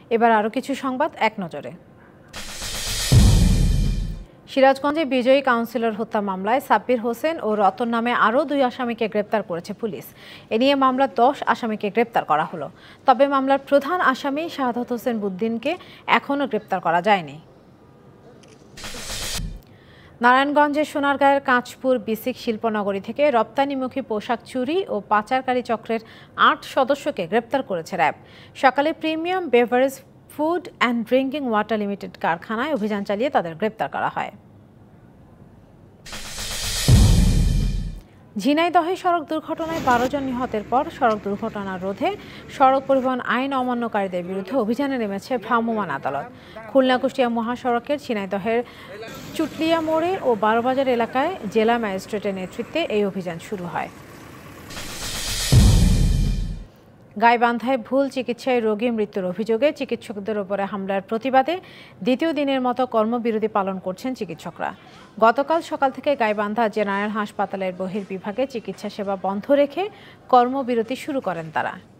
এবার আরও কিছু সংবাদ এক নজরে। সিরাজগঞ্জে বিজয়ী কাউন্সিলর হত্যা মামলায় সাব্বির হোসেন ও রতন নামে আরও 2 আসামিকে গ্রেপ্তার করেছে পুলিশ। এ নিয়ে মামলার 10 আসামিকে গ্রেপ্তার করা হলো। তবে মামলার প্রধান আসামি শাহাদাত হোসেন বুদ্দিনকে এখনও গ্রেপ্তার করা যায়নি। নারায়ণগঞ্জের সোনারগাঁয়ের কাঁচপুর বিসিক শিল্পনগরী থেকে রপ্তানিমুখী পোশাক চুরি ও পাচারকারী চক্রের 8 সদস্যকে গ্রেপ্তার করেছে র্যাব। সকালে premium beverage food and drinking water limited কারখানায় অভিযান চালিয়ে তাদের গ্রেপ্তার করা হয়। ঝিনাইদহে সড়ক দুর্ঘটনায় 12 জন নিহতের পর সড়ক দুর্ঘটনা রোধে সড়ক পরিবহন আইন অমান্যকারীদের বিরুদ্ধে অভিযানে নেমেছে ভ্রাম্যমাণ আদালত। খুলনা কুষ্টিয়া মহাসড়কের ঝিনাইদহের চুটলিয়া মোড়ে ও বারোবাজার এলাকায় জেলা ম্যাজিস্ট্রেটের নেতৃত্বে এই অভিযান শুরু হয়। গাইবান্ধায় ভুল চিকিৎসায় রোগী মৃত্যুর অভিযোগে চিকিৎসকদের উপরে হামলার প্রতিবাদে দ্বিতীয় দিনের মতো কর্মবিরতি পালন করছেন চিকিৎসকরা। গতকাল সকাল থেকে গাইবান্ধা জেনারেল হাসপাতালের বহির্বিভাগে চিকিৎসা সেবা বন্ধ রেখে কর্মবিরতি শুরু করেন তারা।